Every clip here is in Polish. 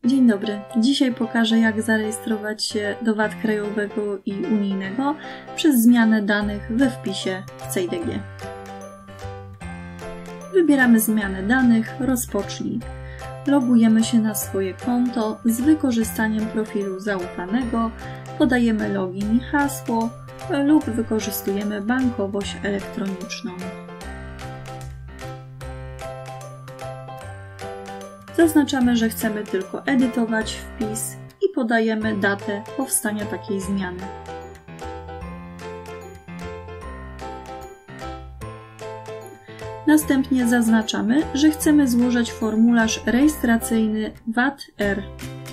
Dzień dobry. Dzisiaj pokażę, jak zarejestrować się do VAT krajowego i unijnego przez zmianę danych we wpisie w CEIDG. Wybieramy zmianę danych, rozpocznij. Logujemy się na swoje konto z wykorzystaniem profilu zaufanego, podajemy login i hasło lub wykorzystujemy bankowość elektroniczną. Zaznaczamy, że chcemy tylko edytować wpis i podajemy datę powstania takiej zmiany. Następnie zaznaczamy, że chcemy złożyć formularz rejestracyjny VAT-R.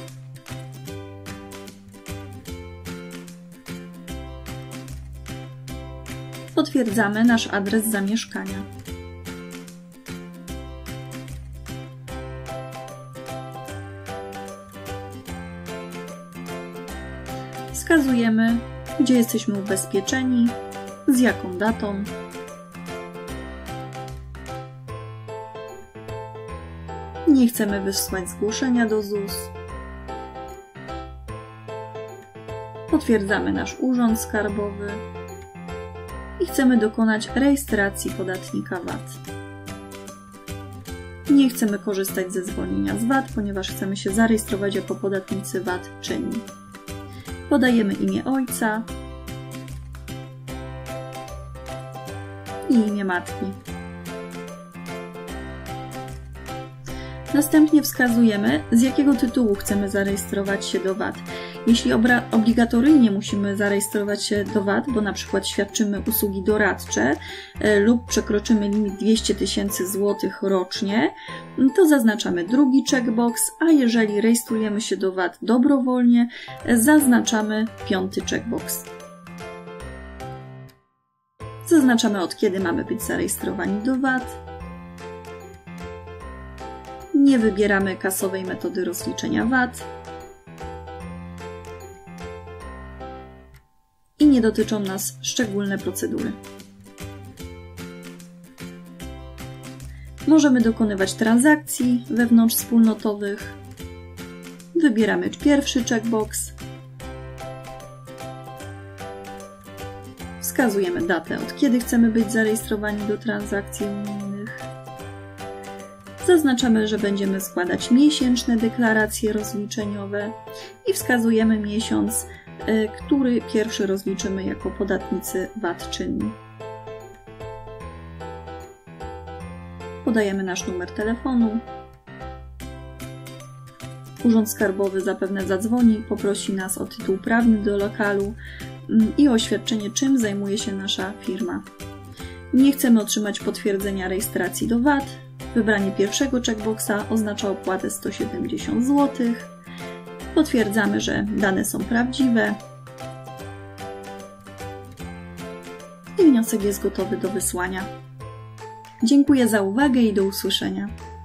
Potwierdzamy nasz adres zamieszkania. Wskazujemy, gdzie jesteśmy ubezpieczeni, z jaką datą. Nie chcemy wysłać zgłoszenia do ZUS. Potwierdzamy nasz urząd skarbowy i chcemy dokonać rejestracji podatnika VAT. Nie chcemy korzystać ze zwolnienia z VAT, ponieważ chcemy się zarejestrować jako podatnicy VAT czynni. Podajemy imię ojca i imię matki. Następnie wskazujemy, z jakiego tytułu chcemy zarejestrować się do VAT. Jeśli obligatoryjnie musimy zarejestrować się do VAT, bo na przykład świadczymy usługi doradcze lub przekroczymy limit 200 000 złotych rocznie, to zaznaczamy drugi checkbox, a jeżeli rejestrujemy się do VAT dobrowolnie, zaznaczamy piąty checkbox. Zaznaczamy, od kiedy mamy być zarejestrowani do VAT. Nie wybieramy kasowej metody rozliczenia VAT i nie dotyczą nas szczególne procedury. Możemy dokonywać transakcji wewnątrzwspólnotowych. Wybieramy pierwszy checkbox. Wskazujemy datę, od kiedy chcemy być zarejestrowani do transakcji unijnych. Zaznaczamy, że będziemy składać miesięczne deklaracje rozliczeniowe i wskazujemy miesiąc, który pierwszy rozliczymy jako podatnicy VAT czynni. Podajemy nasz numer telefonu. Urząd Skarbowy zapewne zadzwoni, poprosi nas o tytuł prawny do lokalu i oświadczenie, czym zajmuje się nasza firma. Nie chcemy otrzymać potwierdzenia rejestracji do VAT. Wybranie pierwszego checkboxa oznacza opłatę 170 zł. Potwierdzamy, że dane są prawdziwe i wniosek jest gotowy do wysłania. Dziękuję za uwagę i do usłyszenia.